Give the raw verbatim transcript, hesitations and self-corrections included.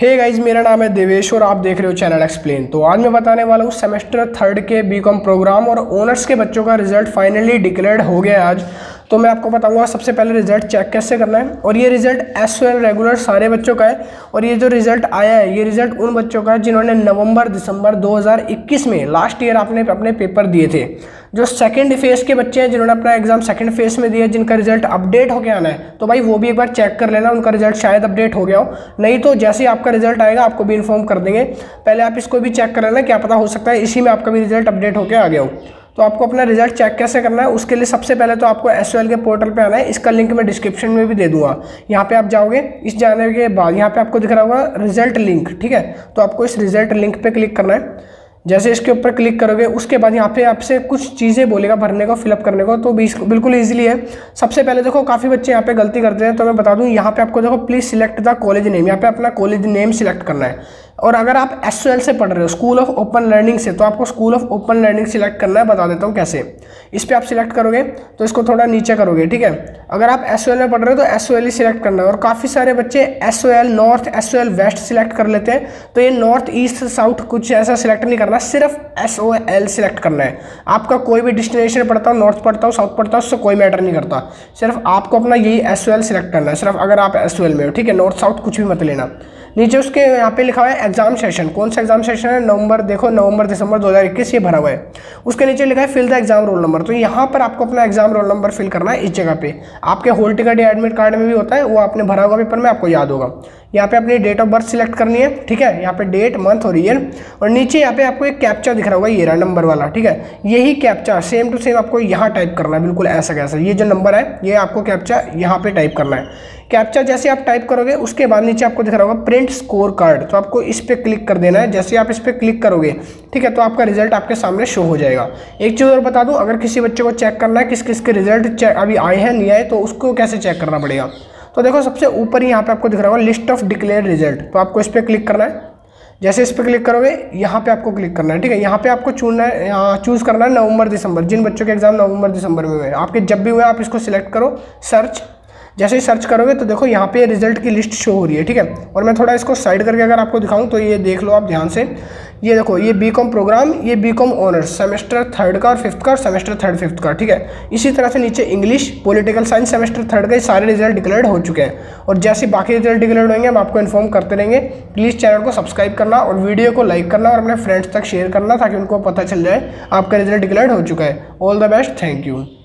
Hey guys, मेरा नाम है देवेश और आप देख रहे हो चैनल एक्सप्लेन। तो आज मैं बताने वाला हूँ सेमेस्टर थर्ड के बीकॉम प्रोग्राम और ऑनर्स के बच्चों का रिजल्ट फाइनली डिक्लेयर्ड हो गया है आज। तो मैं आपको बताऊंगा सबसे पहले रिजल्ट चेक कैसे करना है। और ये result S O L regular सारे बच्चों का है। और ये जो रिजल्ट आया है ये रिजल्ट उन बच्चों का है जिन्होंने नवंबर दिसंबर दो हज़ार इक्कीस में लास्ट ईयर आपने अपने पेपर दिए थे। जो सेकंड फेज के बच्चे हैं जिन्होंने अपना एग्जाम सेकंड फेज में दिया, जिनका रिजल्ट अपडेट हो गया आना है, तो भाई वो भी एक बार चेक कर लेना, उनका रिजल्ट शायद अपडेट हो गया हो। नहीं तो जैसे ही आपका रिजल्ट आएगा आपको भी इन्फॉर्म कर देंगे। पहले आप इसको भी चेक कर लेना, क्या पता हो सकता है इसी में आपका भी रिजल्ट अपडेट होकर आ गया हो। तो आपको अपना रिजल्ट चेक कैसे करना है, उसके लिए सबसे पहले तो आपको एस ओ एल के पोर्टल पे आना है। इसका लिंक मैं डिस्क्रिप्शन में भी दे दूंगा। यहाँ पे आप जाओगे, इस जाने के बाद यहाँ पे आपको दिख रहा होगा रिजल्ट लिंक, ठीक है। तो आपको इस रिजल्ट लिंक पे क्लिक करना है। जैसे इसके ऊपर क्लिक करोगे उसके बाद यहाँ पे आपसे कुछ चीज़ें बोलेगा भरने को, फिलअप करने को। तो बिल्कुल ईजिली है। सबसे पहले देखो काफ़ी बच्चे यहाँ पे गलती करते हैं, तो मैं बता दूँ यहाँ पे आपको देखो please select the college name, यहाँ पे अपना कॉलेज नेम सिलेक्ट करना है। और अगर आप एस ओ एल से पढ़ रहे हो, स्कूल ऑफ ओपन लर्निंग से, तो आपको school of open learning select करना है। बता देता हूँ कैसे। इस पर आप सिलेक्ट करोगे तो इसको थोड़ा नीचे करोगे, ठीक है। अगर आप एस ओ एल में पढ़ रहे हो तो एस ओ एल ही सिलेक्ट करना है। और काफ़ी सारे बच्चे S O L north, S O L west select कर लेते हैं, तो ये नॉर्थ ईस्ट साउथ कुछ ऐसा सिलेक्ट नहीं करना, सिर्फ एस ओ एल सिलेक्ट करना है। आपका कोई भी डेस्टिनेशन पढ़ता हो, नॉर्थ पढ़ता हो, साउथ पढ़ता हो, उससे कोई मैटर नहीं करता। सिर्फ आपको अपना यही एस ओ एल सिलेक्ट करना है, सिर्फ अगर आप एस ओ एल में हो, ठीक है। नॉर्थ साउथ कुछ भी मत लेना। नीचे उसके यहाँ पे लिखा हुआ है एग्जाम सेशन, कौन सा एग्जाम सेशन है, नवंबर, देखो नवंबर दिसंबर दो हज़ार इक्कीस ये भरा हुआ है। उसके नीचे लिखा है fill the exam roll number, तो यहाँ पर आपको अपना एग्जाम रोल नंबर फिल करना है। इस जगह पे आपके हॉल टिकट या एडमिट कार्ड में भी होता है, वो आपने भरा होगा पेपर में, आपको याद होगा। यहाँ पे अपनी डेट ऑफ बर्थ सिलेक्ट करनी है, ठीक है। यहाँ पे डेट, मंथ और ईयर। और नीचे यहाँ पे आपको एक कैप्चा दिख रहा होगा, ये रहा नंबर वाला, ठीक है। यही कैप्चा सेम टू सेम आपको यहाँ टाइप करना है, बिल्कुल ऐसा कैसा। ये जो नंबर है ये आपको कैप्चा यहाँ पे टाइप करना है। कैप्चा जैसे आप टाइप करोगे उसके बाद नीचे आपको दिख रहा होगा प्रिंट स्कोर कार्ड, तो आपको इस पर क्लिक कर देना है। जैसे आप इस पर क्लिक करोगे, ठीक है, तो आपका रिजल्ट आपके सामने शो हो जाएगा। एक चीज़ और बता दूं, अगर किसी बच्चे को चेक करना है किस किस के रिजल्ट अभी आए हैं नहीं आए, तो उसको कैसे चेक करना पड़ेगा। तो देखो सबसे ऊपर यहाँ पे आपको दिख रहा होगा लिस्ट ऑफ डिक्लेयर्ड रिजल्ट, तो आपको इस पर क्लिक करना है। जैसे इस पर क्लिक करोगे यहाँ पे आपको क्लिक करना है, ठीक है। यहाँ पे आपको चुनना है, यहाँ चूज़ करना है नवंबर दिसंबर, जिन बच्चों के एग्जाम नवंबर दिसंबर में हुए आपके जब भी हुए आप इसको सिलेक्ट करो, सर्च। जैसे ही सर्च करोगे तो देखो यहाँ पे रिजल्ट की लिस्ट शो हो रही है, ठीक है। और मैं थोड़ा इसको साइड करके अगर आपको दिखाऊं तो ये देख लो आप ध्यान से। ये देखो ये बीकॉम प्रोग्राम, ये बीकॉम ऑनर्स सेमेस्टर थर्ड का और फिफ्थ का, और सेमेस्टर थर्ड फिफ्थ का, ठीक है। इसी तरह से नीचे English, political science semester third का, ये सारे रिजल्ट डिक्लेयर्ड हो चुके हैं। और जैसे बाकी रिजल्ट डिक्लेयर्ड होंगे हम आपको इन्फॉर्म करते रहेंगे। प्लीज़ चैनल को सब्सक्राइब करना और वीडियो को लाइक करना और अपने फ्रेंड्स तक शेयर करना, ताकि उनको पता चल जाए आपका रिजल्ट डिक्लेयर्ड हो चुका है। All the best, thank you.